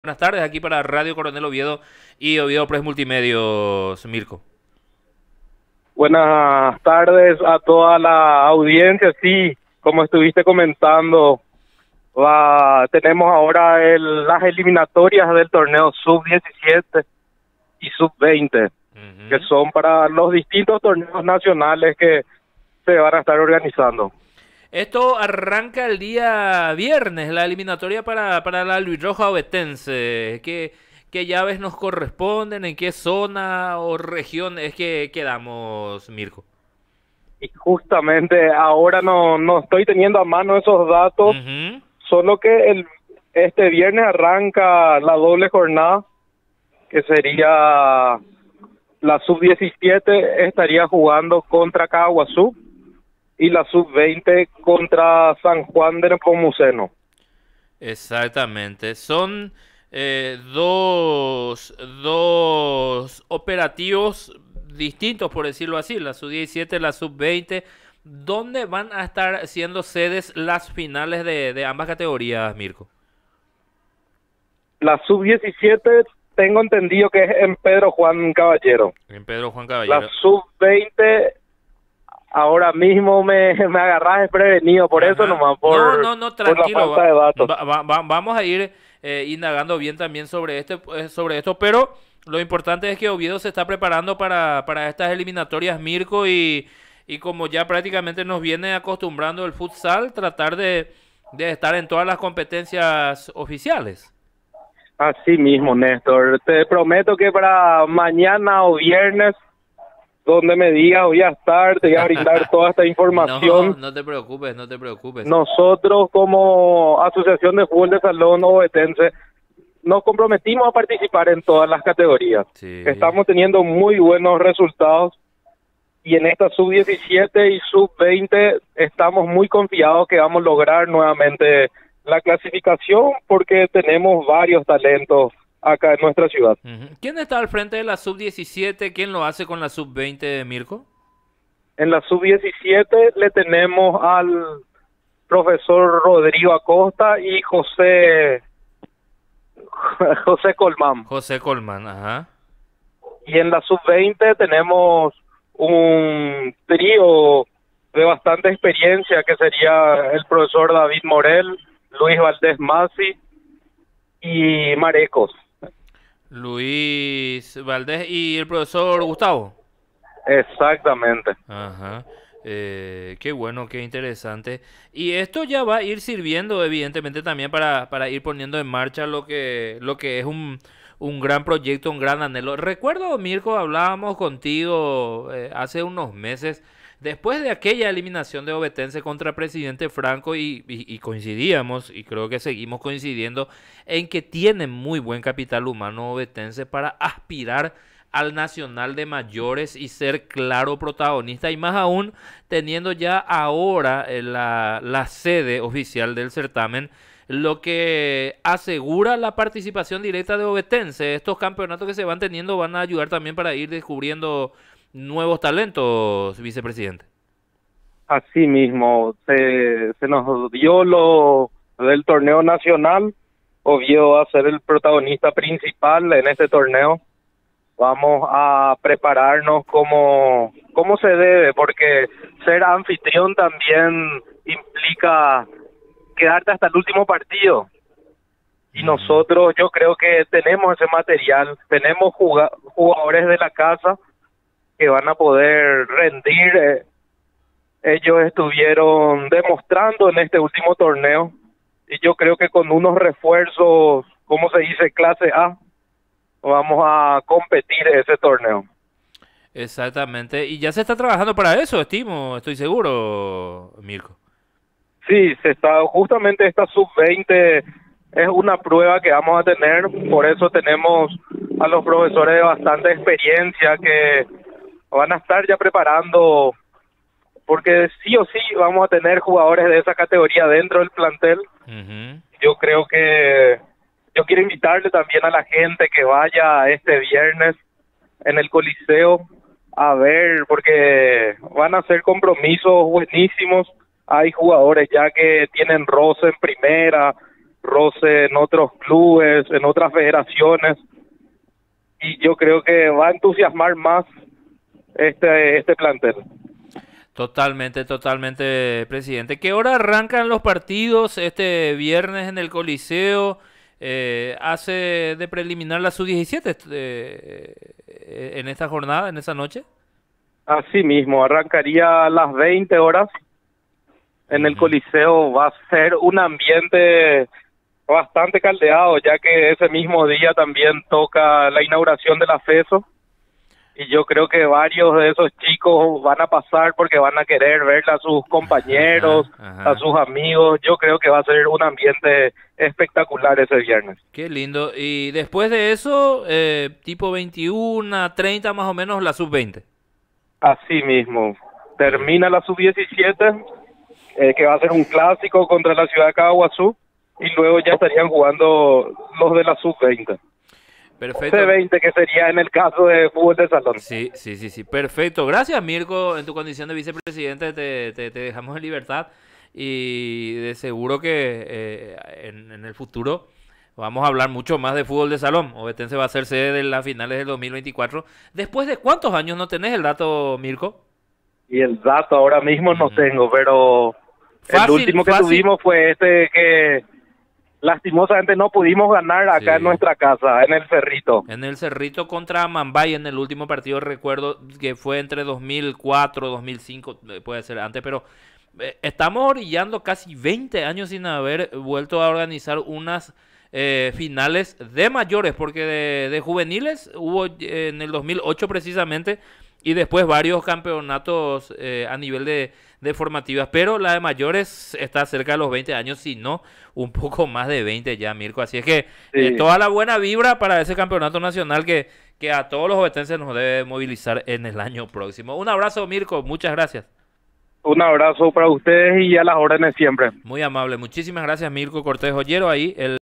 Buenas tardes, aquí para Radio Coronel Oviedo y Oviedo Press Multimedios, Mirko. Buenas tardes a toda la audiencia. Sí, como estuviste comentando, tenemos ahora las eliminatorias del torneo Sub-17 y Sub-20, que son para los distintos torneos nacionales que se van a estar organizando. Esto arranca el día viernes, la eliminatoria para la Albirroja Ovetense. ¿Qué llaves nos corresponden? ¿En qué zona o región es que quedamos, Mirko? Y justamente ahora no estoy teniendo a mano esos datos, solo que este viernes arranca la doble jornada, que sería la Sub-17 estaría jugando contra Caguazú y la Sub-20 contra San Juan de Nepomuceno. Exactamente. Son dos operativos distintos, por decirlo así, la Sub-17 y la Sub-20, ¿dónde van a estar siendo sedes las finales de ambas categorías, Mirko? La Sub-17 tengo entendido que es en Pedro Juan Caballero. En Pedro Juan Caballero. La Sub-20 ahora mismo me agarras desprevenido, por eso nomás, por no, tranquilo, por la falta de datos. Vamos a ir indagando bien también sobre esto, pero lo importante es que Oviedo se está preparando para estas eliminatorias, Mirko, y como ya prácticamente nos viene acostumbrando el futsal, tratar de estar en todas las competencias oficiales. Así mismo, Néstor. Te prometo que para mañana o viernes, donde me digas voy a estar, te voy a brindar toda esta información. No te preocupes, no te preocupes. Nosotros como Asociación de Fútbol de Salón Ovetense nos comprometimos a participar en todas las categorías. Sí. Estamos teniendo muy buenos resultados y en esta Sub-17 y Sub-20 estamos muy confiados que vamos a lograr nuevamente la clasificación porque tenemos varios talentos acá en nuestra ciudad. ¿Quién está al frente de la Sub-17? ¿Quién lo hace con la Sub-20, Mirko? En la Sub-17 le tenemos al profesor Rodrigo Acosta y José Colmán. José Colmán, ajá. Y en la Sub-20 tenemos un trío de bastante experiencia que sería el profesor David Morel, Luis Valdés Masi y Marecos. Luis Valdés y el profesor Gustavo. Exactamente. Ajá. Qué bueno, qué interesante. Y esto ya va a ir sirviendo, evidentemente, también para ir poniendo en marcha lo que es un gran proyecto, un gran anhelo. Recuerdo, Mirko, hablábamos contigo hace unos meses, después de aquella eliminación de Ovetense contra Presidente Franco, y coincidíamos, y creo que seguimos coincidiendo, en que tiene muy buen capital humano Ovetense para aspirar al Nacional de Mayores y ser claro protagonista, y más aún teniendo ya ahora la sede oficial del certamen, lo que asegura la participación directa de Ovetense. Estos campeonatos que se van teniendo van a ayudar también para ir descubriendo nuevos talentos, vicepresidente. Así mismo, se nos dio lo del torneo nacional. Oviedo va a ser el protagonista principal en este torneo. Vamos a prepararnos como se debe, porque ser anfitrión también implica quedarte hasta el último partido. Y nosotros, yo creo que tenemos ese material, tenemos jugadores de la casa que van a poder rendir. Ellos estuvieron demostrando en este último torneo y yo creo que con unos refuerzos, como se dice, clase A, vamos a competir ese torneo. Exactamente, y ya se está trabajando para eso, estoy seguro, Mirko. Sí, justamente esta Sub-20 es una prueba que vamos a tener, por eso tenemos a los profesores de bastante experiencia que van a estar ya preparando, porque sí o sí vamos a tener jugadores de esa categoría dentro del plantel. Yo creo que yo quiero invitarle también a la gente que vaya este viernes en el Coliseo a ver, porque van a ser compromisos buenísimos. Hay jugadores ya que tienen roce en primera, roce en otros clubes, en otras federaciones, y yo creo que va a entusiasmar más este plantel. Totalmente, totalmente, presidente. ¿Qué hora arrancan los partidos este viernes en el Coliseo? ¿Hace de preliminar la sub-17 en esta jornada, en esa noche? Así mismo, arrancaría a las 20 horas en el Coliseo. Va a ser un ambiente bastante caldeado, ya que ese mismo día también toca la inauguración de la FESO. Y yo creo que varios de esos chicos van a pasar porque van a querer ver a sus compañeros, a sus amigos. Yo creo que va a ser un ambiente espectacular ese viernes. Qué lindo. Y después de eso, tipo 21, 30 más o menos, la sub-20. Así mismo. Termina la sub-17, que va a ser un clásico contra la ciudad de Caguazú, y luego ya estarían jugando los de la sub-20. Perfecto. C20, que sería en el caso de fútbol de salón. Sí, sí, sí, sí. Perfecto. Gracias, Mirko. En tu condición de vicepresidente te dejamos en libertad y de seguro que en el futuro vamos a hablar mucho más de fútbol de salón. Ovetense va a ser sede de las finales del 2024. ¿Después de cuántos años no tenés el dato, Mirko? Y el dato ahora mismo no tengo, pero el último que tuvimos fue que lastimosamente no pudimos ganar acá en nuestra casa, en el Cerrito. En el Cerrito contra Mambay, en el último partido, recuerdo que fue entre 2004, 2005, puede ser antes, pero estamos orillando casi 20 años sin haber vuelto a organizar unas finales de mayores, porque de juveniles hubo en el 2008 precisamente, y después varios campeonatos a nivel de formativas, pero la de mayores está cerca de los 20 años, si no, un poco más de 20 ya, Mirko. Así es que toda la buena vibra para ese campeonato nacional que a todos los ovetenses nos debe movilizar en el año próximo. Un abrazo, Mirko, muchas gracias. Un abrazo para ustedes y a las órdenes siempre. Muy amable, muchísimas gracias, Mirko Cortés Ollero, ahí el